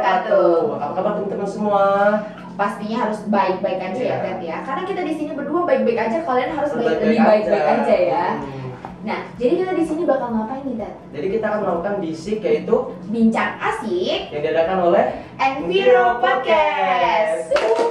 wabarakatuh. Apa kabar teman-teman semua? Pastinya harus baik-baik aja ya, Ted ya. Karena kita di sini berdua baik-baik aja, kalian harus lebih baik-baik aja ya. Nah, jadi kita di sini bakal ngapain nih, Ted? Jadi kita akan melakukan bisik, yaitu bincang asik yang diadakan oleh Enviro Podcast.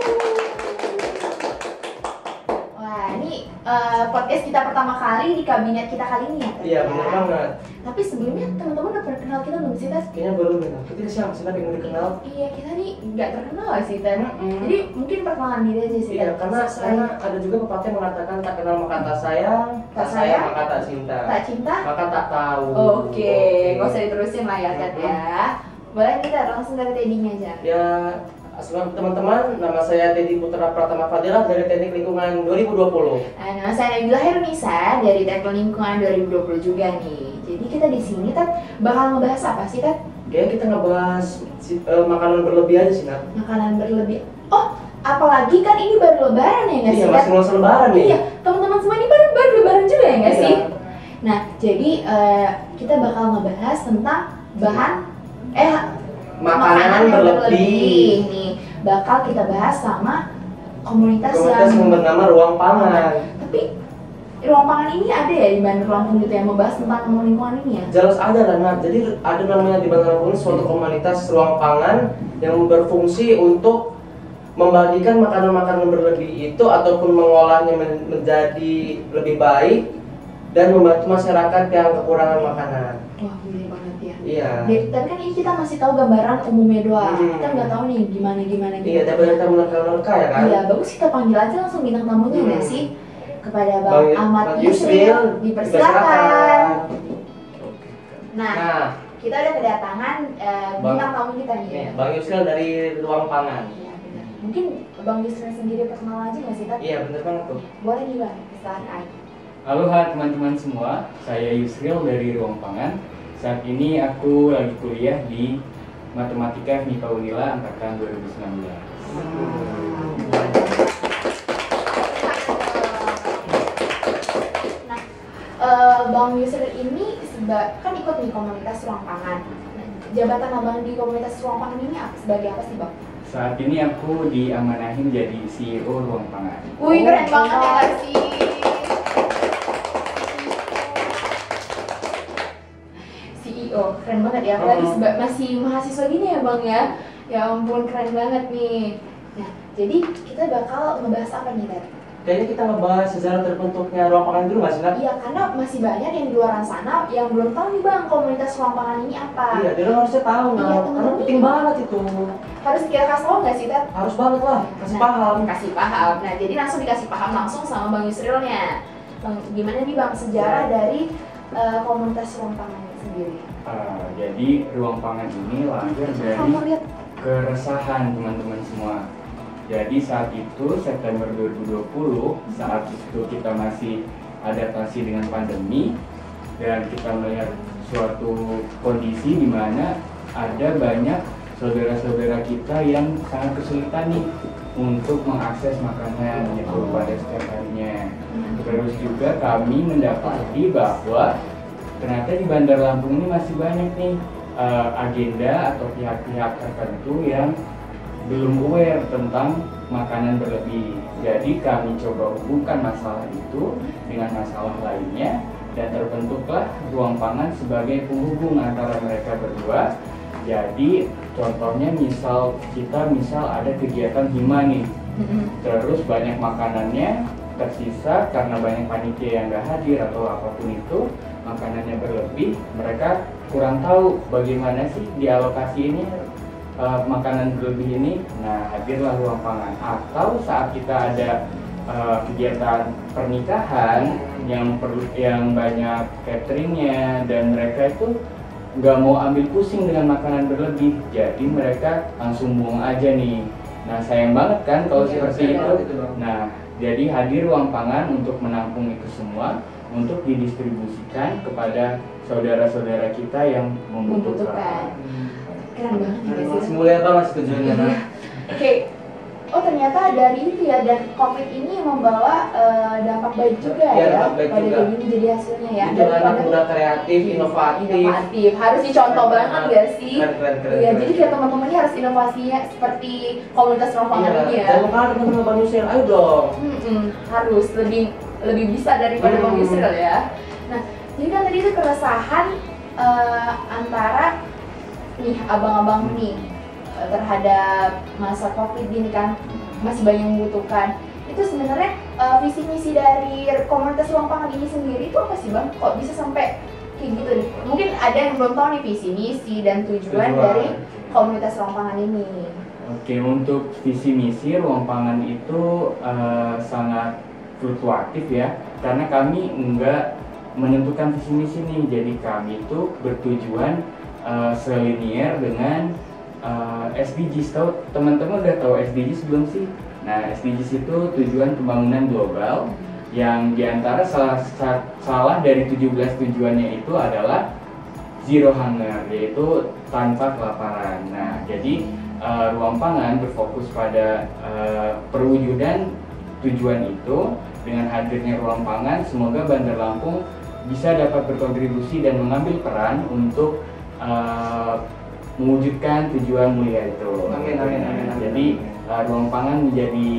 Wah, ini podcast kita pertama kali di kabinet kita kali ini ya, Ted? Iya, benar banget. Tapi sebelumnya teman-teman udah pernah kenal kita belum sih, Ted? Kayaknya belum ya. Kita siapa sih yang mau dikenal? Iya, kita nih nggak terkenal sih, Ted. Jadi mungkin perkenalan diri aja sih, Iya, Ted. karena ada juga pepatah yang mengatakan tak kenal maka tak sayang, tak sayang maka tak cinta, tak cinta maka tak tahu. Oke, nggak usah diterusin lah ya, Ted ya. Boleh kita langsung dari Teddy-nya aja. Ya, assalamualaikum teman-teman, nama saya Teddy Putra Pratama Fadilah dari Teknik Lingkungan 2020. Nama saya Nabila Herunisa dari Teknik Lingkungan 2020 juga nih. Jadi kita di sini Ted bakal ngebahas apa sih, Ted? Kayaknya kita ngebahas makanan berlebih aja sih, Nat. Makanan berlebih. Oh, apalagi kan ini baru lebaran ya nggak sih, Iya, Ted? masih mau lebaran nih. Iya, teman-teman semua ini baru lebaran juga ya nggak Iya. sih? Nah, jadi kita bakal ngebahas tentang bahan makanan yang berlebih. nih. Bakal kita bahas sama komunitas yang bernama Ruang Pangan. Tapi Ruang Pangan ini ada ya di Bandar Lampung gitu yang membahas tentang lingkungan ini ya? Jelas ada lah, Nat. Jadi ada namanya di Bandar Lampung suatu komunitas ruang pangan yang berfungsi untuk membagikan makanan-makanan berlebih itu ataupun mengolahnya menjadi lebih baik dan membantu masyarakat yang kekurangan makanan. Wah, boleh banget ya. Iya. Dari kan ini kita masih tahu gambaran umumnya doang. Kita nggak tahu nih gimana. Iya, daripada kita menerka-nerka ya kan? Iya, bagus kita panggil aja langsung bintang tamunya nggak sih? Kepada Bang Ahmad Yusril, dipersilakan. Nah, kita udah kedatangan bintang tamu kita nih. Bang Yusril dari Ruang Pangan. Iya, benar. Mungkin Bang Yusril sendiri perkenalan aja nggak sih, Tat? Iya, bener banget tuh. Boleh nih, Bang. Silakan. Halo teman-teman semua, saya Yusril dari Ruang Pangan. Saat ini aku lagi kuliah di Matematika FMIPA Unila angkatan 2019. Bang Yusril ini kan ikut nih komunitas Ruang Pangan. Jabatan abang di komunitas Ruang Pangan ini sebagai apa sih, Bang? Saat ini aku diamanahin jadi CEO Ruang Pangan. Wih, keren banget ya nggak sih? CEO, keren banget ya. Apalagi masih mahasiswa gini ya, Bang ya. Ya ampun, keren banget nih. Nah, jadi kita bakal ngebahas apa nih, Ted? Kayaknya kita ngebahas sejarah terbentuknya Ruang Pangan dulu nggak sih, Nat? Iya, karena masih banyak yang di luar sana yang belum tahu nih, Bang, komunitas Ruang Pangan ini apa. Iya, dia harusnya tahu, Iya, Nat. Karena penting banget itu. Harus kita kasih tahu nggak sih, Ted? Harus banget lah, kasih paham. Kasih paham. Nah, jadi langsung dikasih paham langsung sama Bang Yusrilnya. Bang, gimana nih, Bang, sejarah dari komunitas Ruang Pangan ini sendiri? Jadi Ruang Pangan ini lahir dari keresahan teman-teman semua. Jadi saat itu September 2020, saat itu kita masih adaptasi dengan pandemi dan kita melihat suatu kondisi di mana ada banyak saudara-saudara kita yang sangat kesulitan nih untuk mengakses makanan gitu pada setiap harinya. Terus juga kami mendapati bahwa ternyata di Bandar Lampung ini masih banyak nih agenda atau pihak-pihak tertentu yang belum aware tentang makanan berlebih. Jadi kami coba hubungkan masalah itu dengan masalah lainnya dan terbentuklah Ruang Pangan sebagai penghubung antara mereka berdua. Jadi contohnya misal ada kegiatan hima nih, terus banyak makanannya tersisa karena banyak panitia yang nggak hadir atau apapun itu, makanannya berlebih, mereka kurang tahu bagaimana sih dialokasi ini makanan berlebih ini. Nah, hadirlah Ruang Pangan. Atau saat kita ada kegiatan pernikahan yang banyak cateringnya dan mereka itu nggak mau ambil pusing dengan makanan berlebih, jadi mereka langsung buang aja nih. Nah, sayang banget kan kalau seperti itu. Nah, jadi hadir Ruang Pangan untuk menampung itu semua, untuk didistribusikan kepada saudara-saudara kita yang membutuhkan. Keren banget ya, Masih mulia banget tujuannya. Oke. oh ternyata dari itu ya, dan COVID ini membawa dampak baik juga Iya, ya dampak baik pada juga. kayak gini jadi hasilnya ya. Itu anak muda kreatif, inovatif. Inovatif, harus dicontoh banget gak sih? Keren. Iya, jadi kayak teman-teman ini harus inovasinya seperti komunitas ruang pangan ini ya. Jangan lupa teman-teman Bang Yusril, ayo dong. Harus lebih bisa daripada Bang Yusril ya. Nah, jadi kan tadi itu keresahan antara nih abang-abang nih terhadap masa COVID ini kan masih banyak yang membutuhkan. Itu sebenarnya visi misi dari komunitas ruang pangan ini sendiri itu apa sih Bang? Kok bisa sampai kayak gitu nih? Mungkin ada yang belum tahu nih visi misi dan tujuan dari komunitas ruang pangan ini. Oke, untuk visi misi ruang pangan itu sangat fluktuatif ya, karena kami enggak menentukan visi misi nih. Jadi kami itu bertujuan selinier dengan SDGs. Tahu teman-teman udah tahu SDGs belum sih? Nah, SDGs itu tujuan pembangunan global yang diantara salah dari 17 tujuannya itu adalah zero hunger, yaitu tanpa kelaparan. Nah, jadi ruang pangan berfokus pada perwujudan tujuan itu. Dengan hadirnya ruang pangan, semoga Bandar Lampung bisa dapat berkontribusi dan mengambil peran untuk mewujudkan tujuan mulia itu. Amin. Jadi ruang pangan menjadi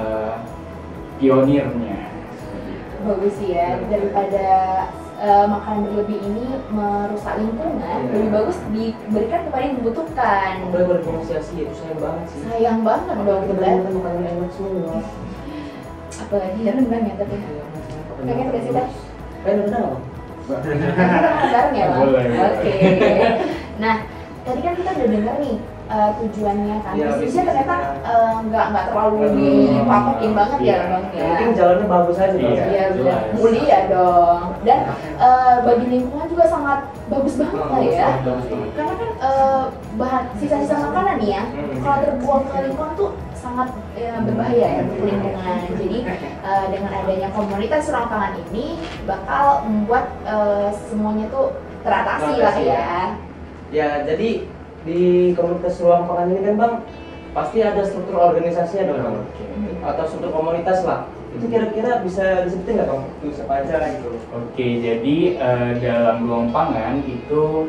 pionirnya. Bagus sih ya, daripada makanan berlebih ini merusak lingkungan, lebih bagus diberikan kepada yang membutuhkan. Boleh bernegosiasi, itu sayang banget sih. Sayang banget dong kita. Makanan enak semua. Apalagi rendang ya tapi. Pengen gak sih Teh? Pengen rendang apa? Kita makan bareng ya Bang? Boleh. Oke. Nah, tadi kan kita udah dengar nih tujuannya kan. Iya, Bisnisnya ternyata nggak terlalu Aduh. dipatokin banget ya Iya. Bang ya. Yang penting jalannya bagus aja. Bang. Iya. Iya benar, jelas. mulia dong. Dan bagi lingkungan juga sangat bagus banget lah ya. Bagus banget. Karena kan bahan sisa-sisa makanan nih ya, kalau terbuang ke lingkungan tuh sangat berbahaya ya untuk lingkungan. Jadi dengan adanya komunitas ruang pangan ini bakal membuat semuanya tuh teratasi lah ya. Ya, jadi di komunitas ruang pangan ini kan Bang, pasti ada struktur organisasinya dong Bang, atau struktur komunitas lah. Itu kira-kira bisa disebutin nggak Bang? Bisa apa aja gitu. Oke, jadi dalam ruang pangan itu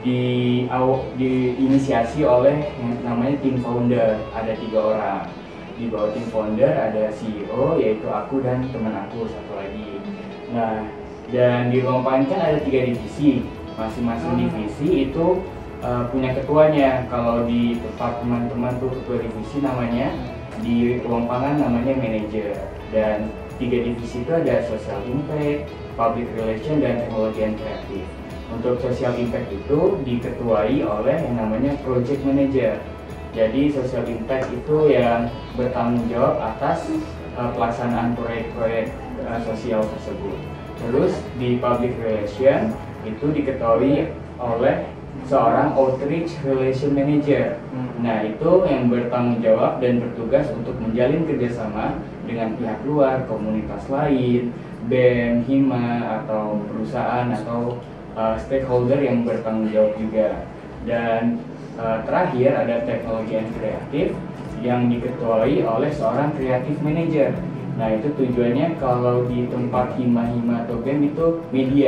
diinisiasi oleh yang namanya tim founder. Ada 3 orang. Di bawah tim founder ada CEO, yaitu aku dan teman aku satu lagi. Nah, dan di ruang pangan kan ada 3 divisi. Masing-masing divisi itu punya ketuanya. Kalau di tempat teman-teman tuh ketua divisi namanya, di ruang pangan namanya manajer. Dan 3 divisi itu ada social impact, public relation, dan teknologi and kreatif. Untuk social impact itu diketuai oleh yang namanya project manager. Jadi social impact itu yang bertanggung jawab atas pelaksanaan proyek-proyek sosial tersebut. Terus di public relation itu diketuai oleh seorang outreach relation manager. Nah, itu yang bertanggung jawab dan bertugas untuk menjalin kerjasama dengan pihak luar, komunitas lain, BEM, Hima, atau perusahaan atau stakeholder yang bertanggung jawab juga. Dan terakhir ada teknologi and kreatif yang diketuai oleh seorang creative manager. Nah, itu tujuannya kalau di tempat Hima atau BEM itu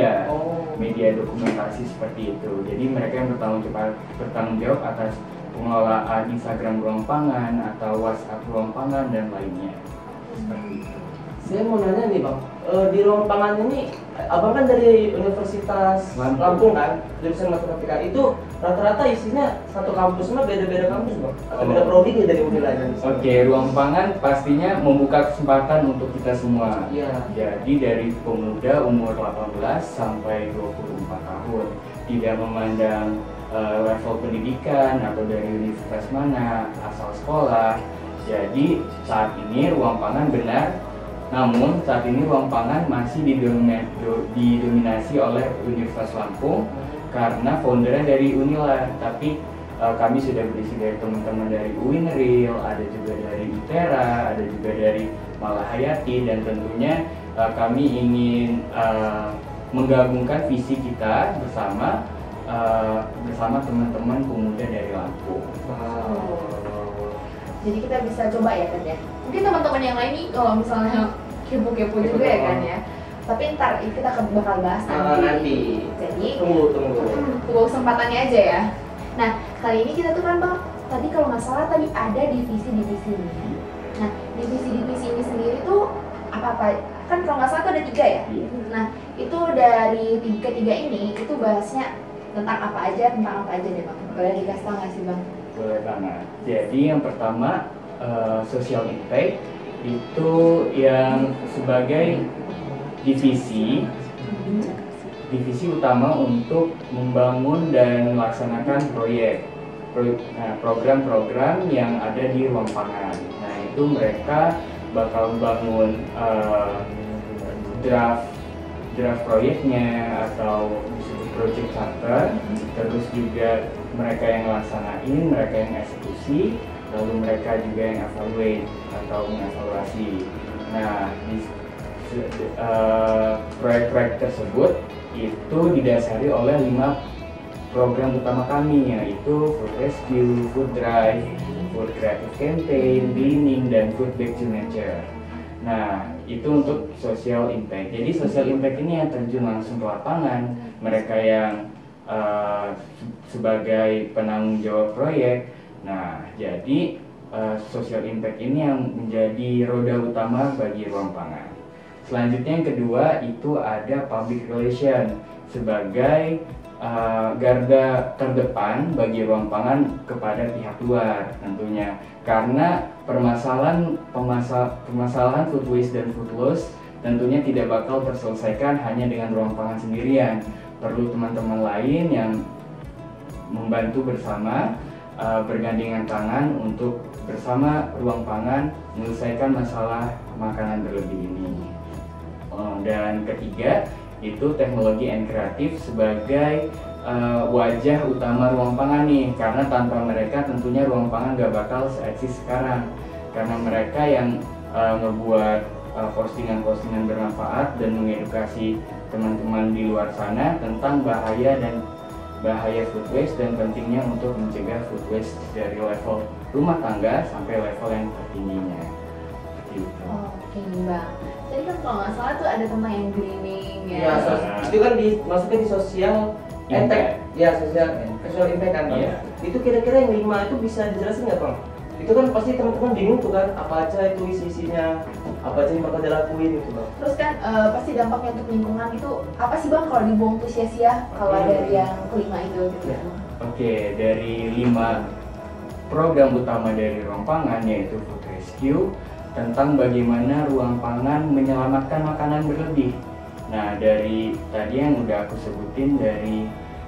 media dokumentasi seperti itu. Jadi mereka yang bertanggung jawab atas pengelolaan Instagram ruang pangan atau WhatsApp ruang pangan dan lainnya. Seperti itu. Saya mau nanya nih Bang, di ruang pangan ini, Abang kan dari Universitas Lampung kan, jurusan matematika. Itu rata-rata isinya satu kampus, mah beda-beda kampus Bang? Atau beda prodi nih dari Unil lain? Oke, ruang pangan pastinya membuka kesempatan untuk kita semua. Iya. Jadi dari pemuda umur 18 sampai 24 tahun, tidak memandang level pendidikan atau dari universitas mana, asal sekolah. Jadi saat ini ruang pangan benar, namun saat ini ruang pangan masih didominasi oleh Universitas Lampung karena foundernya dari Unila. Tapi kami sudah berisi dari teman-teman dari UINRIL, ada juga dari ITERA, ada juga dari Malahayati, dan tentunya kami ingin menggabungkan visi kita bersama teman-teman pemuda dari Lampung. Jadi kita bisa coba ya kan ya. Mungkin teman-teman yang lain nih kalau misalnya kepo-kepo juga ya kan ya. Tapi ntar kita bakal bahas nanti. Jadi tunggu kesempatannya aja ya. Nah kali ini kita tuh kan Bang, tadi kalau nggak salah tadi ada divisi-divisinya. Nah divisi-divisi ini sendiri tuh apa-apa? Kan kalau nggak salah tuh ada 3 ya. Nah itu dari ketiga ini itu bahasnya tentang apa aja deh Bang. Boleh dikasih tahu nggak sih Bang? Boleh banget. Jadi yang pertama social impact itu yang sebagai divisi utama untuk membangun dan melaksanakan program-program yang ada di ruang pangan. Nah itu mereka bakal bangun draft proyeknya atau disebut project charter, terus juga mereka yang laksanain, mereka yang eksekusi, lalu mereka juga yang evaluate atau mengevaluasi. Nah proyek-proyek tersebut itu didasari oleh 5 program utama kami, yaitu Food Rescue, Food Drive, Food Creative Campaign, Gleaning, dan Food Back to Nature. Nah, itu untuk social impact. Jadi social impact ini yang terjun langsung ke lapangan, mereka yang sebagai penanggung jawab proyek. Nah, jadi social impact ini yang menjadi roda utama bagi ruang pangan. Selanjutnya yang kedua itu ada public relation sebagai garda terdepan bagi ruang pangan kepada pihak luar tentunya, karena permasalahan food waste dan food loss tentunya tidak bakal terselesaikan hanya dengan ruang pangan sendirian. Perlu teman-teman lain yang membantu bersama, bergandengan tangan untuk bersama ruang pangan menyelesaikan masalah makanan berlebih ini. Dan ketiga itu teknologi and kreatif sebagai wajah utama ruang pangan nih, karena tanpa mereka tentunya ruang pangan gak bakal seeksis sekarang, karena mereka yang ngebuat postingan-postingan bermanfaat dan mengedukasi teman-teman di luar sana tentang bahaya food waste dan pentingnya untuk mencegah food waste dari level rumah tangga sampai level yang tertingginya. Gitu. Oke Bang. Jadi kan kalau nggak salah tuh ada tentang yang greening ya. Ya, itu kan masuknya di sosial impact. Ya, social impact kan Bang. Iya. Itu kira-kira yang 5 itu bisa dijelasin nggak Bang? Itu kan pasti teman-teman bingung tuh kan, apa aja itu isinya, apa aja yang bakal dilakuin gitu Bang. Terus kan pasti dampaknya untuk lingkungan itu apa sih Bang kalau dibuang tuh sia-sia kalau dari yang kelima itu gitu. Ya. Oke, dari 5 program utama dari ruang pangan yaitu Food Rescue tentang bagaimana ruang pangan menyelamatkan makanan berlebih. Nah, dari tadi yang udah aku sebutin dari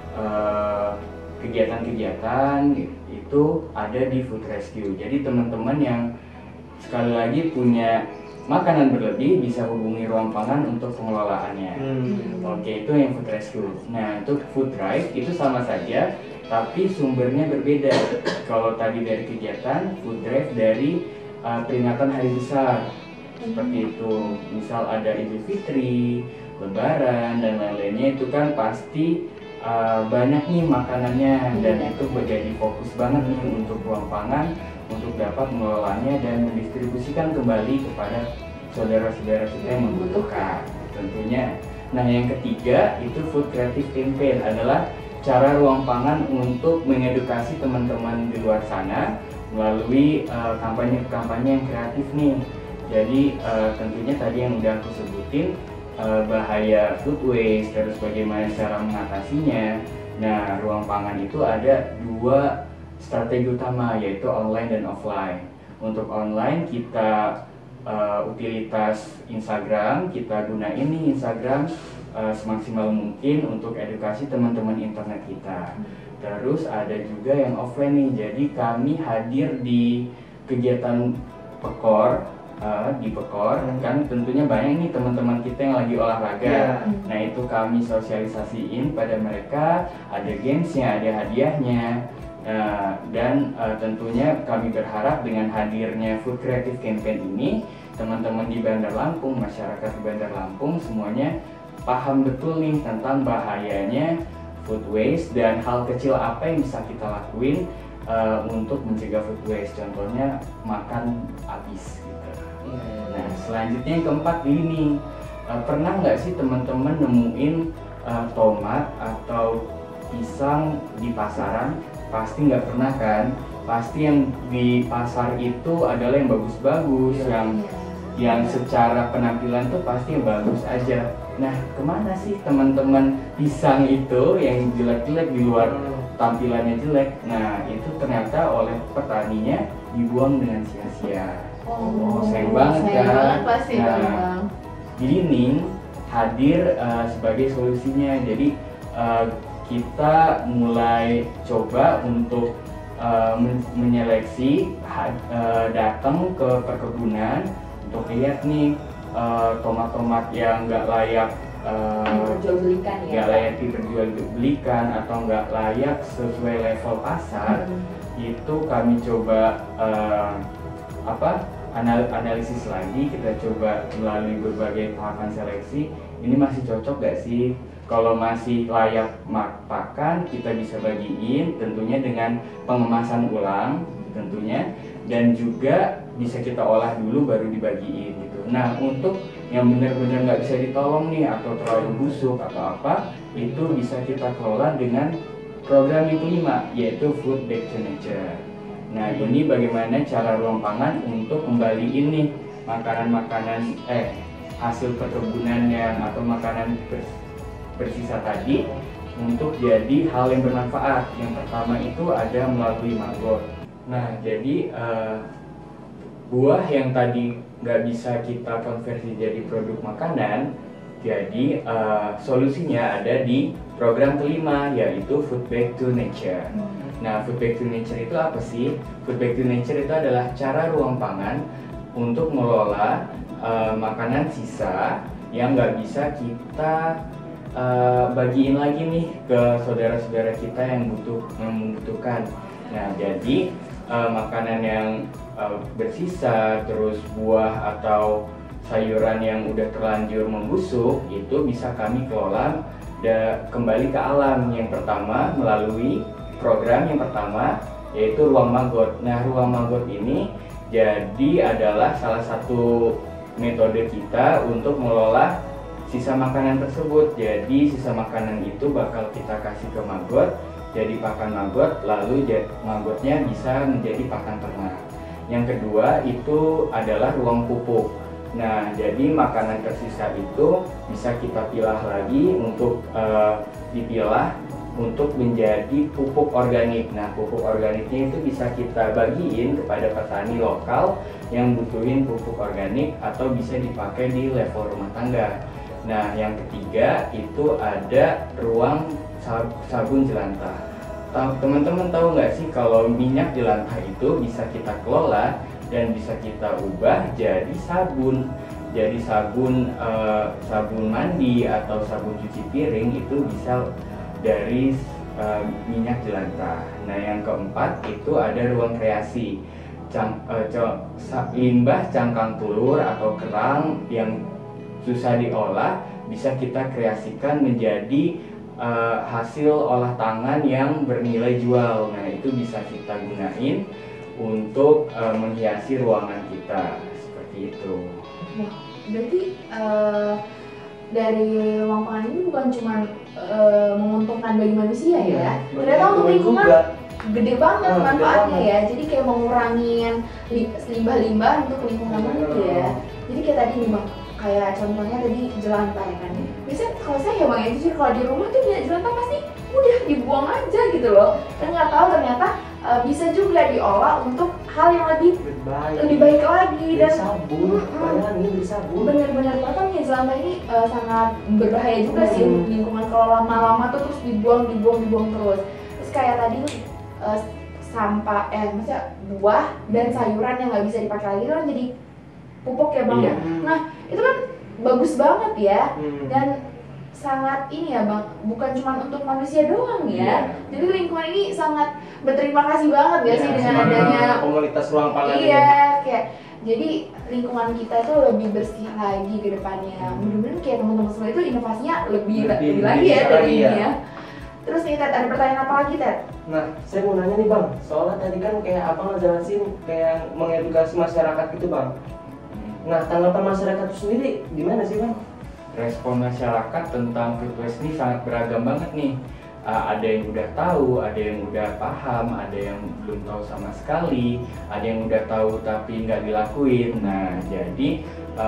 kegiatan-kegiatan itu ada di Food Rescue. Jadi teman-teman yang sekali lagi punya makanan berlebih bisa hubungi ruang pangan untuk pengelolaannya. Oke, itu yang Food Rescue. Nah, untuk Food Drive itu sama saja, tapi sumbernya berbeda. Kalau tadi dari kegiatan, Food Drive dari peringatan hari besar seperti itu, misal ada Idul Fitri, Lebaran dan lain-lainnya, itu kan pasti banyak nih makanannya dan itu menjadi fokus banget nih untuk ruang pangan untuk dapat mengelolanya dan mendistribusikan kembali kepada saudara-saudara kita yang membutuhkan tentunya. Nah yang ketiga itu Food Creative Campaign adalah cara ruang pangan untuk mengedukasi teman-teman di luar sana melalui kampanye-kampanye yang kreatif nih. Jadi tentunya tadi yang udah aku sebutin, bahaya food waste, terus bagaimana cara mengatasinya. Nah, ruang pangan itu ada 2 strategi utama, yaitu online dan offline. Untuk online kita utilitas Instagram, kita gunain nih Instagram semaksimal mungkin untuk edukasi teman-teman internet kita. Terus ada juga yang offline nih, jadi kami hadir di kegiatan Pekor, di Pekor kan tentunya banyak nih teman-teman kita yang lagi olahraga. Nah itu kami sosialisasiin pada mereka, ada gamesnya, ada hadiahnya. Dan tentunya kami berharap dengan hadirnya Food Creative Campaign ini, teman-teman di Bandar Lampung, masyarakat di Bandar Lampung semuanya paham betul nih tentang bahayanya food waste dan hal kecil apa yang bisa kita lakuin untuk mencegah food waste. Contohnya makan habis gitu. Nah selanjutnya yang keempat ini, pernah nggak sih teman-teman nemuin tomat atau pisang di pasaran? Pasti nggak pernah kan? Pasti yang di pasar itu adalah yang bagus-bagus, yang secara penampilan tuh pasti yang bagus aja. Nah, kemana sih teman-teman pisang itu yang jelek-jelek di luar tampilannya jelek? Nah, itu ternyata oleh petaninya dibuang dengan sia-sia. Sayang banget kan? Pasti nah, Gleaning hadir sebagai solusinya. Jadi kita mulai coba untuk menyeleksi, datang ke perkebunan untuk lihat nih tomat-tomat yang nggak layak diperjualbelikan atau nggak layak sesuai level pasar. Itu kami coba analisis lagi, kita coba melalui berbagai tahapan seleksi, ini masih cocok gak sih? Kalau masih layak pakan, kita bisa bagiin tentunya dengan pengemasan ulang tentunya, dan juga bisa kita olah dulu baru dibagiin gitu. Nah, untuk yang benar-benar nggak bisa ditolong nih atau terlalu busuk atau apa, itu bisa kita kelola dengan program yang kelima, yaitu Food Back to Nature. Nah, ini bagaimana cara Ruang Pangan untuk kembaliin nih makanan-makanan hasil perkebunan atau makanan bersisa tadi untuk jadi hal yang bermanfaat. Yang pertama itu ada melalui maggot. Nah, jadi buah yang tadi nggak bisa kita konversi jadi produk makanan, jadi solusinya ada di program kelima, yaitu Food Back to Nature. Nah, Food Back to Nature itu apa sih? Food Back to Nature itu adalah cara Ruang Pangan untuk mengelola makanan sisa yang nggak bisa kita bagiin lagi nih ke saudara-saudara kita yang membutuhkan. Nah, jadi makanan yang bersisa, terus buah atau sayuran yang udah terlanjur membusuk, itu bisa kami kelola kembali ke alam. Yang pertama melalui program yang pertama, yaitu Ruang Maggot. Nah, Ruang Maggot ini jadi adalah salah satu metode kita untuk mengelola sisa makanan tersebut. Jadi sisa makanan itu bakal kita kasih ke maggot, jadi pakan maggot, lalu maggotnya bisa menjadi pakan ternak. Yang kedua itu adalah ruang pupuk. Nah, jadi makanan tersisa itu bisa kita pilah lagi untuk dipilah untuk menjadi pupuk organik. Nah, pupuk organiknya itu bisa kita bagiin kepada petani lokal yang butuhin pupuk organik atau bisa dipakai di level rumah tangga. Nah, yang ketiga itu ada ruang sabun jelantah. Teman-teman tahu nggak sih kalau minyak jelantah itu bisa kita kelola dan bisa kita ubah jadi sabun. Jadi sabun mandi atau sabun cuci piring itu bisa dari minyak jelantah. Nah, yang keempat itu ada ruang kreasi. Limbah cangkang telur atau kerang yang susah diolah bisa kita kreasikan menjadi hasil olah tangan yang bernilai jual. Nah, itu bisa kita gunain untuk menghiasi ruangan kita seperti itu. Wah, berarti dari Ruang Pangan ini bukan cuma menguntungkan bagi manusia ya, ternyata untuk lingkungan gede banget manfaatnya ya. Jadi kayak mengurangin limbah-limbah untuk lingkungan itu ya. Jadi kayak tadi nih Bang, kayak contohnya tadi jelantah ya kan. Biasanya kalau saya ya Bang ya jujur, kalau di rumah tuh jelantah pasti udah dibuang aja gitu loh. Dan nggak tahu ternyata bisa juga diolah untuk hal yang lebih baik lagi dan sabun. Bener-bener potongnya jelantah ini sangat berbahaya juga sih untuk lingkungan kalau lama-lama tuh terus dibuang terus. Terus kayak tadi sampah maksudnya buah dan sayuran yang nggak bisa dipakai lagi kan jadi pupuk ya Bang. Iya. Nah, itu kan bagus banget ya. Dan sangat ini ya Bang, bukan cuma untuk manusia doang ya. Jadi lingkungan ini sangat berterima kasih banget ya sih dengan adanya komunitas Ruang Pangan ini. Iya, kayak jadi lingkungan kita itu lebih bersih lagi ke depannya. Mudah-mudahan kayak teman-teman semua itu inovasinya lebih lagi ya dari ini ya. Terus nih Ted, ada pertanyaan apa lagi Ted? Nah, saya mau nanya nih Bang, soalnya tadi kan kayak abang ngejelasin kayak mengedukasi masyarakat gitu Bang. Nah, tanggapan masyarakat itu sendiri gimana sih Bang? Respon masyarakat tentang food waste ini sangat beragam banget nih. Ada yang udah tahu, ada yang udah paham, ada yang belum tahu sama sekali, ada yang udah tahu tapi nggak dilakuin. Nah, jadi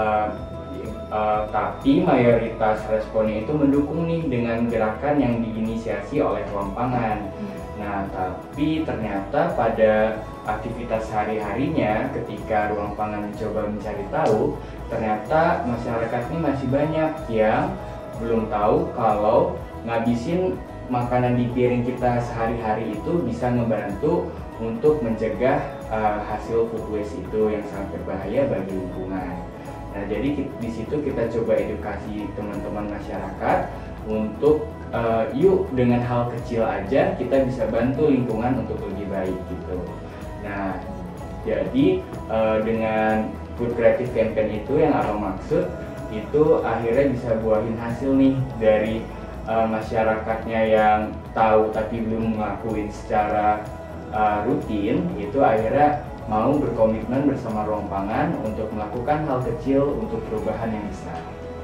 tapi mayoritas responnya itu mendukung nih dengan gerakan yang diinisiasi oleh Ruang Pangan. Nah, tapi ternyata pada aktivitas sehari-harinya ketika Ruang Pangan mencoba mencari tahu, ternyata masyarakat ini masih banyak yang belum tahu kalau ngabisin makanan di piring kita sehari-hari itu bisa membantu untuk mencegah hasil food waste itu yang sangat berbahaya bagi lingkungan. Nah, jadi di situ kita coba edukasi teman-teman masyarakat untuk yuk dengan hal kecil aja kita bisa bantu lingkungan untuk lebih baik gitu. Nah, jadi dengan Food Creative Campaign itu yang abang maksud itu akhirnya bisa buahin hasil nih dari masyarakatnya yang tahu tapi belum ngelakuin secara rutin, itu akhirnya mau berkomitmen bersama Ruang Pangan untuk melakukan hal kecil untuk perubahan yang besar.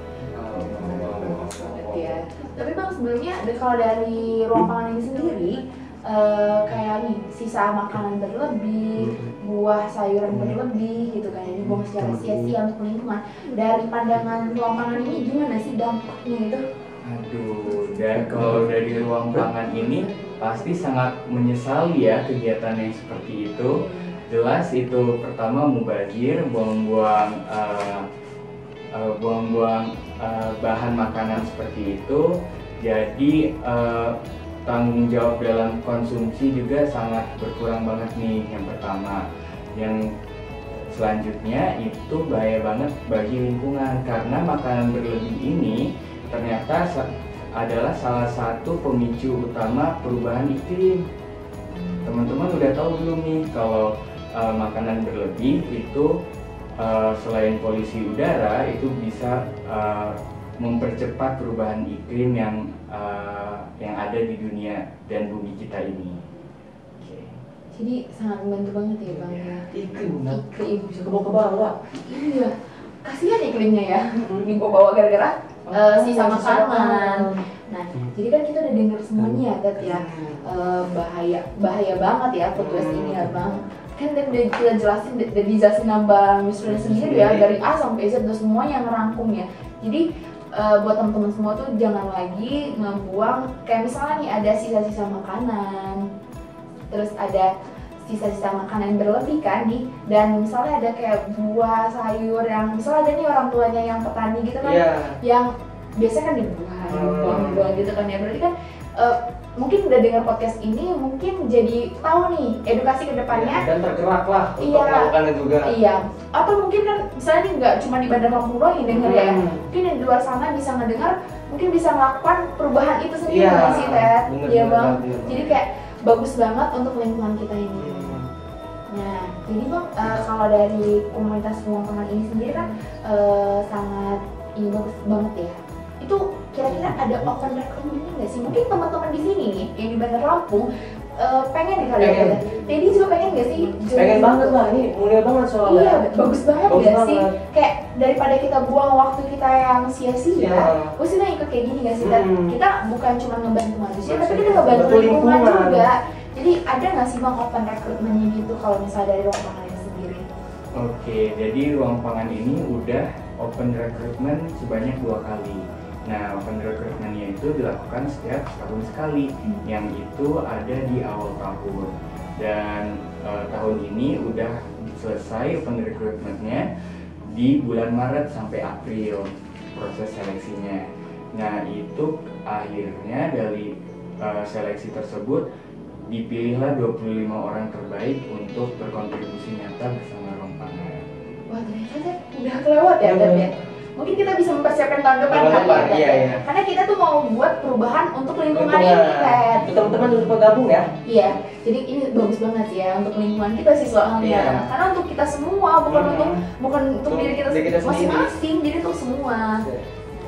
Ya. Tapi Bang sebelumnya kalau dari Ruang Pangan ini sendiri kayak nih sisa makanan berlebih, buah sayuran berlebih gitu kan, yang dibuang secara sia-sia untuk lingkungan. Dari pandangan Ruang Pangan ini gimana sih dampaknya itu? Aduh, dan kalau dari Ruang Pangan ini pasti sangat menyesali ya kegiatan yang seperti itu. Jelas itu pertama mubazir, buang-buang bahan makanan seperti itu. Jadi tanggung jawab dalam konsumsi juga sangat berkurang banget nih, yang pertama. Yang selanjutnya itu bahaya banget bagi lingkungan karena makanan berlebih ini ternyata adalah salah satu pemicu utama perubahan iklim. Teman-teman udah tahu belum nih kalau makanan berlebih itu selain polusi udara itu bisa mempercepat perubahan iklim yang ada di dunia dan bumi kita ini. Jadi sangat membantu banget ya Bang ya. Iklim bisa kebawa-kebawa. Iya, kasihan iklimnya ya, dibawa gara-gara sisa makanan. Nah, jadi kan kita udah dengar semuanya ya, Ted ya, bahaya banget ya food waste ini ya Bang. Kan udah kita jelasin, udah dijelasin Bang Yusril sendiri ya, dari A sampai Z udah semua yang ngerangkum ya. Jadi buat teman-teman semua tuh jangan lagi ngebuang, kayak misalnya nih ada sisa-sisa makanan, terus ada sisa-sisa makanan berlebih kan nih, dan misalnya ada kayak buah sayur yang misalnya ada nih orang tuanya yang petani gitu kan, yang biasanya kan dibuang gitu kan ya, berarti kan mungkin udah dengar podcast ini mungkin jadi tahu nih edukasi ke depannya dan tergerak lah untuk melakukannya juga. Iya. Atau mungkin kan misalnya nih nggak cuma di Bandar Lampung doang yang denger ya, mungkin yang di luar sana bisa ngedengar, mungkin bisa melakukan perubahan itu sendiri sih Ted. Iya Bang. Jadi kayak bagus banget untuk lingkungan kita ini. Nah, jadi Bang, kalau dari komunitas Ruang Pangan ini sendiri kan sangat ini bagus banget ya. Itu kira-kira ada open recruitment nggak sih? Mungkin teman-teman di sini nih yang di Bandar Lampung pengen nih kali ya. Teddy juga pengen nggak sih? Pengen banget lah, ini mulia banget soalnya. Iya, bagus banget nggak sih? Kayak daripada kita buang waktu kita yang sia-sia, gue sih ikut kayak gini nggak sih? Kita bukan cuma ngebantu manusia, tapi kita ngebantu lingkungan juga. Jadi ada nggak sih Bang open recruitment-nya gitu kalau misalnya dari Ruang Pangan ini sendiri? Oke, jadi Ruang Pangan ini udah open recruitment sebanyak 2 kali. Nah, open recruitment-nya itu dilakukan setiap setahun sekali, yang itu ada di awal tahun. Dan tahun ini udah selesai open recruitment-nya di bulan Maret sampai April proses seleksinya. Nah, itu akhirnya dari seleksi tersebut dipilihlah 25 orang terbaik untuk berkontribusi nyata bersama Ruang Pangan. Wah, ternyata udah kelewat ya Ted ya. Mungkin kita bisa mempersiapkan tahun depan kali ya, iya. Karena kita tuh mau buat perubahan untuk lingkungan ini Ted. Teman-teman untuk bergabung ya. Iya, jadi ini bagus banget sih ya untuk lingkungan kita sih soalnya. Karena untuk kita semua, bukan untuk diri kita masing-masing, jadi untuk semua.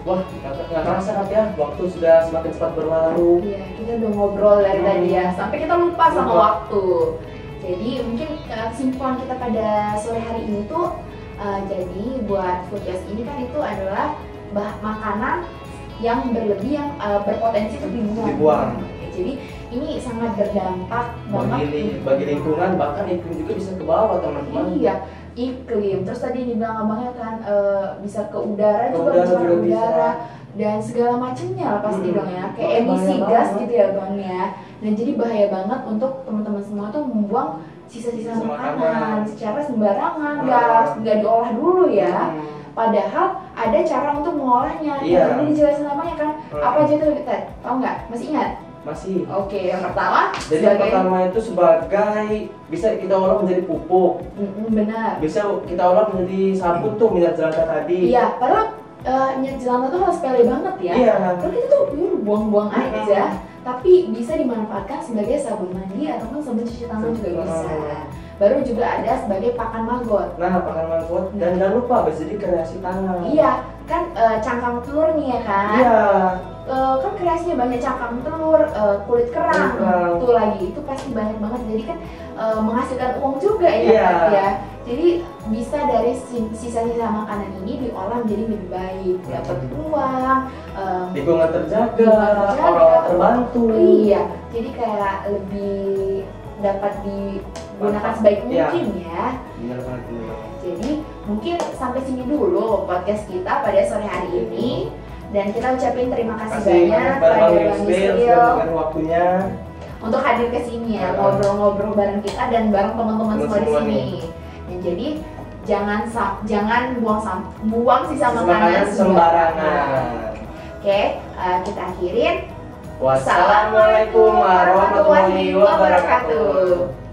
Wah, nggak kerasa Kak ya, waktu sudah semakin cepat berlalu. Iya, kita udah ngobrol dari tadi ya, sampai kita lupa sama waktu. Jadi mungkin kesimpulan kita pada sore hari ini tuh, jadi buat foodcast ini kan itu adalah makanan yang berlebih yang berpotensi untuk dibuang. Oke, jadi ini sangat berdampak bagi lingkungan, bahkan iklim juga bisa ke bawah teman-teman. Iya, iklim. Terus tadi dibilang abangnya kan bisa ke udara juga udara dan segala macamnya lah pasti dong ya, kayak emisi gas gitu ya bang ya. Dan jadi bahaya banget untuk teman-teman semua tuh membuang sisa-sisa makanan secara sembarangan, nggak diolah dulu ya. Padahal ada cara untuk mengolahnya. Iya. Tadi dijelasin namanya kan. Apa aja tuh kita tahu nggak? Masih ingat? Masih. Oke, yang pertama. Jadi yang pertama itu sebagai bisa kita olah menjadi pupuk. Benar. Bisa kita olah menjadi sabun tuh minyak jelantah tadi. Iya, padahal minyak jelantah tuh hal sepele banget ya. Iya. Kalau kita tuh buang-buang aja, tapi bisa dimanfaatkan sebagai sabun mandi ataupun sabun cuci tangan juga bisa. Baru juga ada sebagai pakan maggot. Nah, pakan maggot. Dan jangan lupa jadi kreasi tangan. Iya, kan cangkang telur nih ya kan. Iya. Kan kreasinya banyak cangkang telur, kulit kerang, itu lagi itu pasti banyak banget. Jadi kan menghasilkan uang juga ya kan ya. Jadi bisa dari sisa-sisa makanan ini diolah menjadi lebih baik, dapat uang, lingkungan terjaga, orang terbantu. Iya, jadi kayak lebih dapat digunakan sebaik mungkin ya. Jadi mungkin sampai sini dulu podcast kita pada sore hari ini. Dan kita ucapin terima kasih banyak pada Bang Yusril waktunya untuk hadir ke sini ya, ngobrol-ngobrol bareng kita dan bareng teman-teman semua di sini. Dan jadi jangan buang sisa makanan sembarangan. Oke, kita akhirin. Wassalamualaikum warahmatullahi wabarakatuh.